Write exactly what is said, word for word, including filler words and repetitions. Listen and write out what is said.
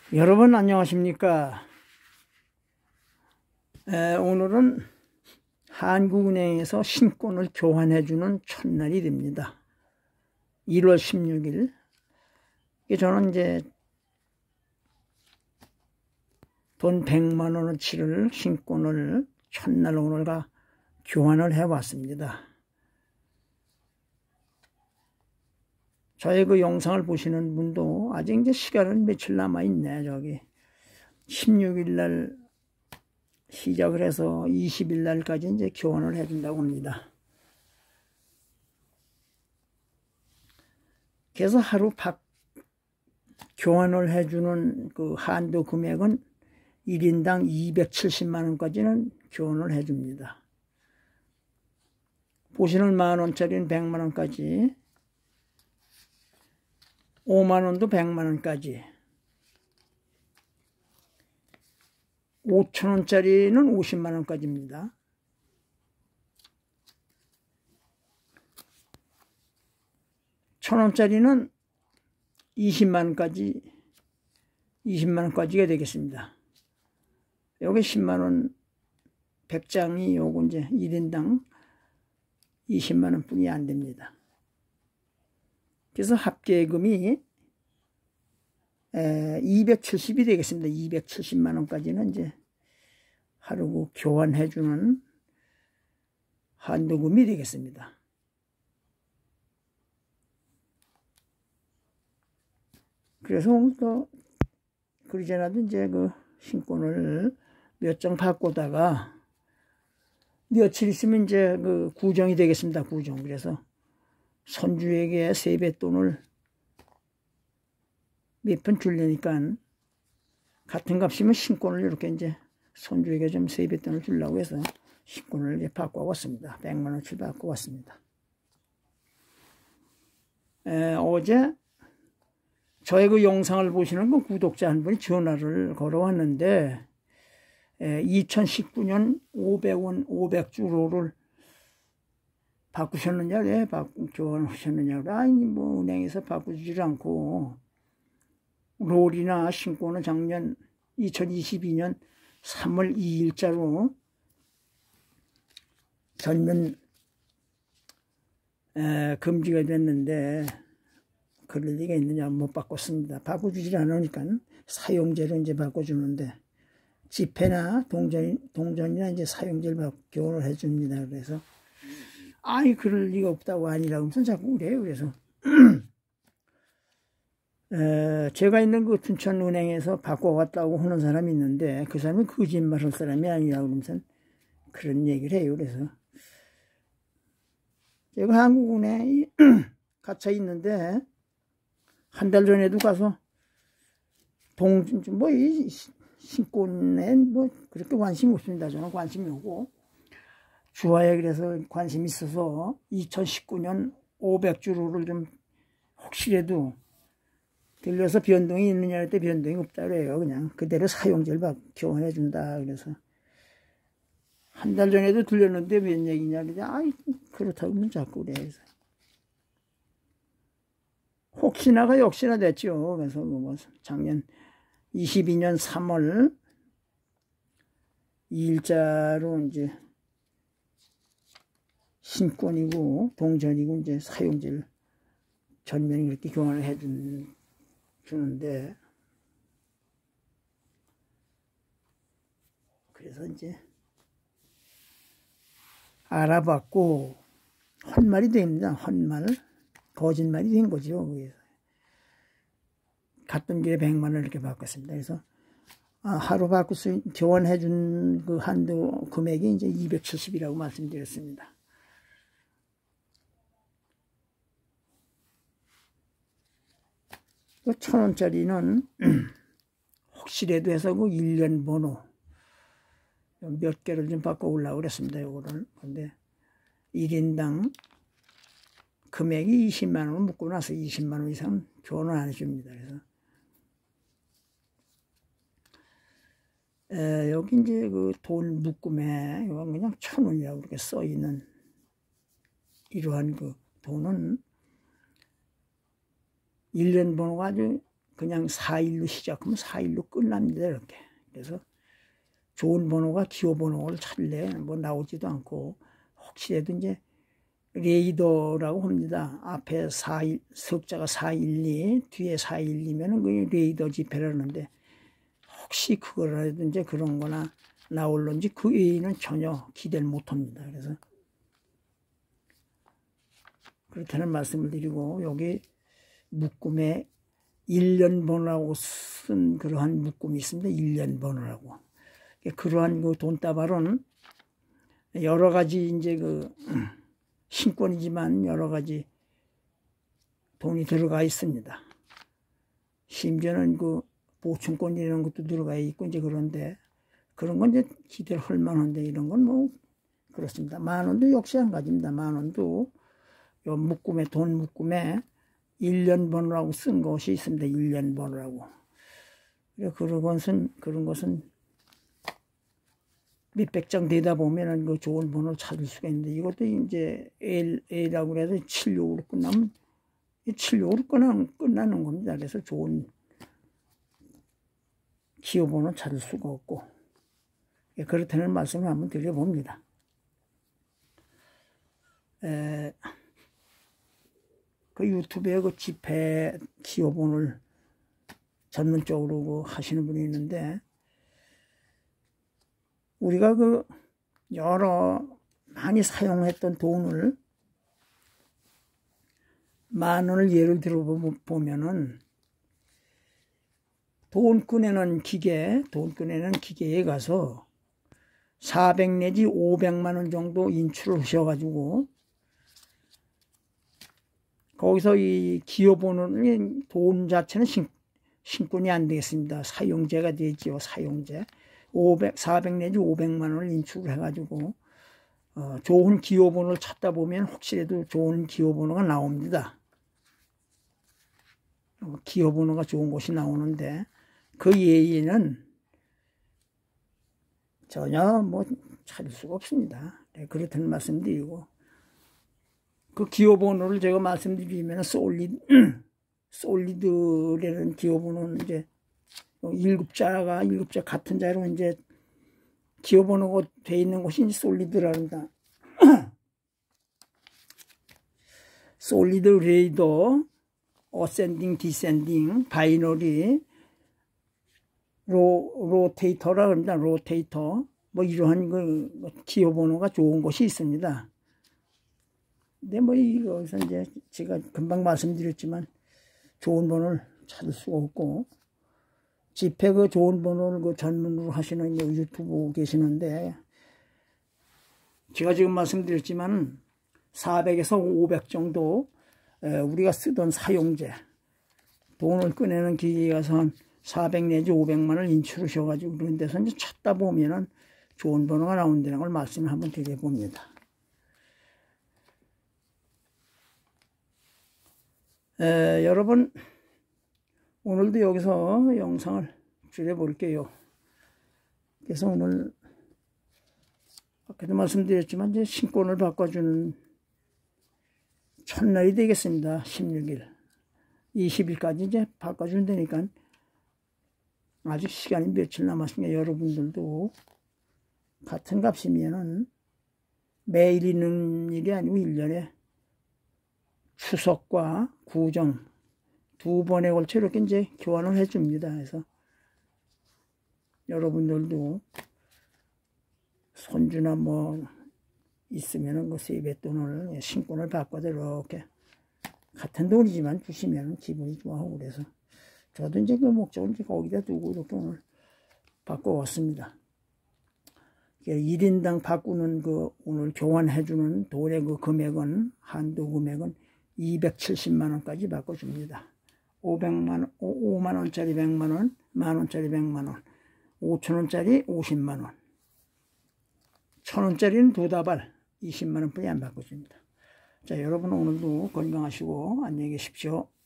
여러분 안녕하십니까? 에, 오늘은 한국은행에서 신권을 교환해주는 첫날이 됩니다. 일월 십육일. 저는 이제 돈 백만 원어치를 신권을 첫날 오늘가 교환을 해왔습니다. 저의 그 영상을 보시는 분도 아직 이제 시간은 며칠 남아있네. 저기 십육일날 시작을 해서 이십일날까지 이제 교환을 해준다고 합니다. 그래서 하루 박 교환을 해주는 그 한도 금액은 일 인당 이백칠십만 원까지는 교환을 해줍니다. 보시는 만 원짜리는 백만 원까지, 오만 원도 백만 원까지, 오천 원짜리는 오십만 원까지입니다. 천 원짜리는 이십만 원까지, 이십만 원까지가 되겠습니다. 여기 십만 원 백 장이 요거 이제 일 인당 이십만 원 뿐이 안 됩니다. 그래서 합계금이 이백칠십이 되겠습니다. 이백칠십만 원까지는 이제 하루 교환해주는 한도금이 되겠습니다. 그래서 또 그러잖아도 이제 그 신권을 몇 장 바꾸다가 며칠 있으면 이제 그 구정이 되겠습니다. 구정. 그래서 손주에게 세뱃돈을 몇 편 주려니까 같은 값이면 신권을 이렇게 이제 손주에게 좀 세뱃돈을 주려고 해서 신권을 이제 바꿔왔습니다. 백만 원치 바꿔왔습니다. 에, 어제 저의 그 영상을 보시는 그 구독자 한 분이 전화를 걸어왔는데 에, 이천십구년 오백 원 오백 주로를 바꾸셨느냐, 왜 교환하셨느냐, 아니 뭐 은행에서 바꾸지를 않고 롤이나 신권은 작년 이천이십이년 삼월 이일자로 전면 에, 금지가 됐는데 그럴 리가 있느냐, 못 바꿨습니다. 바꿔주질 않으니까 사용제로 이제 바꿔주는데 지폐나 동전, 동전이나 이제 사용제를 교환을 해줍니다. 그래서 아이 그럴 리가 없다고 아니라고 하면서 자꾸 그래요. 그래서 에, 제가 있는 그 춘천은행에서 바꿔왔다고 하는 사람이 있는데 그 사람이 거짓말할 사람이 아니라고 그러면서 그런 얘기를 해요. 그래서 제가 한국은행에 갇혀 있는데 한 달 전에도 가서 동, 뭐, 이 신권에 뭐 그렇게 관심이 없습니다. 저는 관심이 없고 주화에 그래서 관심이 있어서 이천십구년 오백 주로를 좀 혹시라도 들려서 변동이 있느냐 할 때 변동이 없다 그래요. 그냥 그대로 사용제를 교환해 준다. 그래서 한 달 전에도 들렸는데 웬 얘기냐 그냥 아이 그렇다고 자꾸 그래. 그래서 혹시나가 역시나 됐죠. 그래서 뭐 작년 이십이년 삼월 이일자로 이제 신권이고 동전이고 이제 사용제를 전면에 이렇게 교환을 해 주는데 그래서 이제 알아봤고 헛말이 됩니다. 헛말. 거짓말이 된 거죠. 그래서 갔던 길에 백만 원 이렇게 바꿨습니다. 그래서 아, 하루 바꿀 수 교환해 준 그 한도 금액이 이제 이백칠십이라고 말씀드렸습니다. 그 천 원짜리는 혹시라도 해서 그 일련 번호 몇 개를 좀 바꿔오려고 그랬습니다. 요거를. 근데 일 인당 금액이 이십만 원을 묻고 나서 이십만 원 이상 교환을 안 해줍니다. 그래서 에, 여기 이제 그 돈 묶음에 이건 그냥 천 원이라고 이렇게 써 있는 이러한 그 돈은 일련 번호가 아주 그냥 사 일로 시작하면 사 일로 끝납니다. 이렇게. 그래서 좋은 번호가 기호 번호를 찾을래 뭐 나오지도 않고, 혹시라도 이제 레이더라고 합니다. 앞에 사, 석자가 사일이, 뒤에 사일이면은 그 레이더 지폐라는데, 혹시 그거라도 이제 그런 거나 나올런지 그 외에는 전혀 기대를 못 합니다. 그래서 그렇다는 말씀을 드리고, 여기 묶음에 일 년 번호라고 쓴 그러한 묶음이 있습니다. 일 년 번호라고. 그러한 그 돈다발은 여러 가지 이제 그 신권이지만 여러 가지 돈이 들어가 있습니다. 심지어는 그 보충권 이런 것도 들어가 있고 이제 그런데, 그런 건 이제 기대를 할 만한데, 이런 건 뭐 그렇습니다. 만 원도 역시 한 가지입니다. 만 원도 요 묶음에, 돈 묶음에 일 년 번호라고 쓴 것이 있습니다. 일 년 번호라고. 그런 것은, 그런 것은 몇백 장 되다 보면은 그 좋은 번호를 찾을 수가 있는데, 이것도 이제 L, A라고 해서 칠십육으로 끝나면 칠십육으로 끝나는, 끝나는 겁니다. 그래서 좋은 기호 번호를 찾을 수가 없고, 그렇다는 말씀을 한번 드려봅니다. 에, 그 유튜브에 그 지폐 기호 번호를 전문적으로 그 하시는 분이 있는데, 우리가 그 여러 많이 사용했던 돈을, 만 원을 예를 들어 보면은 돈 꺼내는 기계, 돈 꺼내는 기계에 가서 사백 내지 오백만 원 정도 인출을 하셔가지고, 거기서 이 기호번호는, 돈 자체는 신, 신권이 안 되겠습니다. 사용제가 되지요. 사용제. 오백, 사백 내지 오백만 원을 인출을 해가지고 어, 좋은 기호번호를 찾다 보면 혹시라도 좋은 기호번호가 나옵니다. 어, 기호번호가 좋은 곳이 나오는데, 그 예에는 전혀 뭐 찾을 수가 없습니다. 네, 그렇다는 말씀드리고, 그 기호번호를 제가 말씀드리면 솔리드, 솔리드라는 기호번호는 이제 일급자가 일급자 같은 자로 이제 기호번호가 돼 있는 곳이 솔리드랍니다. 솔리드 레이더, 어센딩, 디센딩, 바이너리, 로, 로테이터라 합니다. 로테이터. 뭐 이러한 그 기호번호가 좋은 곳이 있습니다. 근데 뭐 이것은 이제 제가 금방 말씀드렸지만 좋은 번호를 찾을 수가 없고, 지폐 그 좋은 번호를 그 전문으로 하시는 유튜브 계시는데, 제가 지금 말씀드렸지만 사백에서 오백 정도 우리가 쓰던 사용제, 돈을 꺼내는 기계에 가서 한 사백 내지 오백만 원을 인출하셔가지고 그런 데서 이제 찾다 보면은 좋은 번호가 나온다는 걸 말씀을 한번 드려봅니다. 에, 여러분, 오늘도 여기서 영상을 줄여볼게요. 그래서 오늘 아까도 말씀드렸지만 이제 신권을 바꿔주는 첫날이 되겠습니다. 십육 일. 이십 일까지 이제 바꿔준다니까 아직 시간이 며칠 남았으니까 여러분들도 같은 값이면은 매일 있는 일이 아니고 일 년에 추석과 구정 두 번에 걸쳐 이렇게 이제 교환을 해줍니다. 그래서 여러분들도 손주나 뭐 있으면은 그 세뱃돈을 신권을 바꿔서 이렇게 같은 돈이지만 주시면 기분이 좋아하고, 그래서 저도 이제 그 목적을 이제 거기다 두고 이렇게 오늘 바꿔왔습니다. 일 인당 바꾸는 그 오늘 교환해주는 돈의 그 금액은, 한도 금액은 이백칠십만 원까지 바꿔줍니다. 오백만 원, 오만 원짜리 백만 원, 만 원짜리 백만 원, 오천 원짜리 오십만 원, 천 원짜리는 두 다발 이십만 원뿐이 안 바꿔줍니다. 자, 여러분 오늘도 건강하시고 안녕히 계십시오.